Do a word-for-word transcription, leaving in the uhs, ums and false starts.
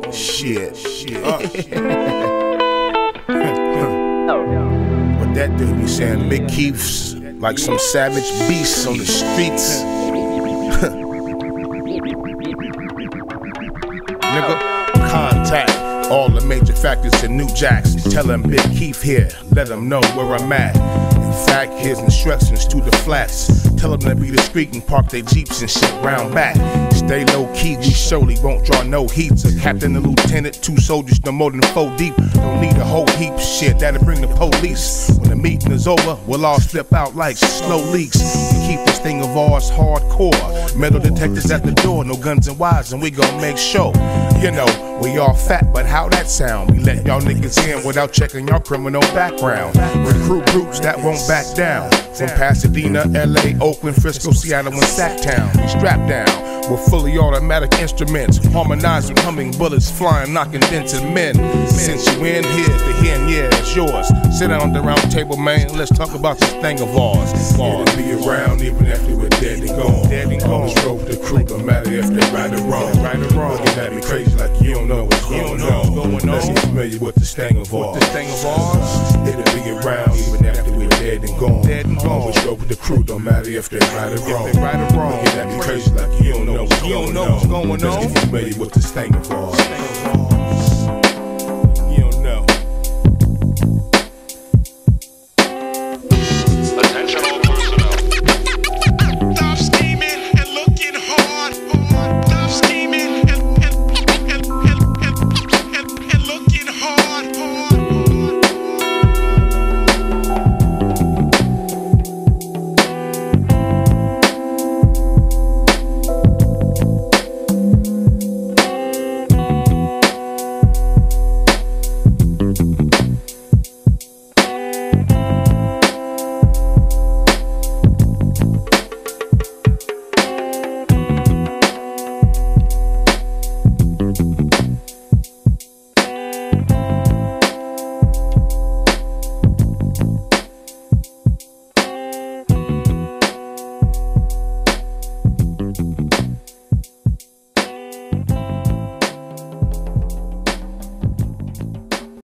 shit, shit, shit. Uh. What that dude be saying? Big Kieth's like some savage beasts on the streets. Nigga, contact all the major factors in New Jacks. Tell them Big Kieth here, let them know where I'm at. In fact, here's instructions to the flats. Tell them to be discreet and park their jeeps and shit round back. Stay low key, we surely won't draw no heat. A captain, a lieutenant, two soldiers, no more than four deep. Don't need a whole heap of shit, that'll bring the police. When the meeting is over, we'll all slip out like slow leaks. We keep this thing of ours hardcore. Metal detectors at the door, no guns and wires, and we gon' make sure. You know, we all fat, but how that sound? We let y'all niggas in without checking your criminal background. Recruit groups that won't back down. From Pasadena, L A, Oakland, Frisco, Seattle, and Stockton. We strapped down with fully automatic instruments, harmonizing, humming bullets, flying, knocking dents in men. Since you in, here's the here and yeah, it's yours. Sit down at the round table, man, let's talk about this thing of ours. It'll be around even after we're dead and gone. Dead and gone. Always rope the crew, no matter if they right or wrong. Right or wrong. Looking at me crazy like you don't know what's going on. Let's get familiar with this thing of ours. This thing of ours. It'll be around even after we're dead and gone. Dead and gone. Always rope the crew, no matter if they right or wrong. If they right or wrong. Looking at me crazy like you don't know what's going on. Let's get familiar with this thing of ours.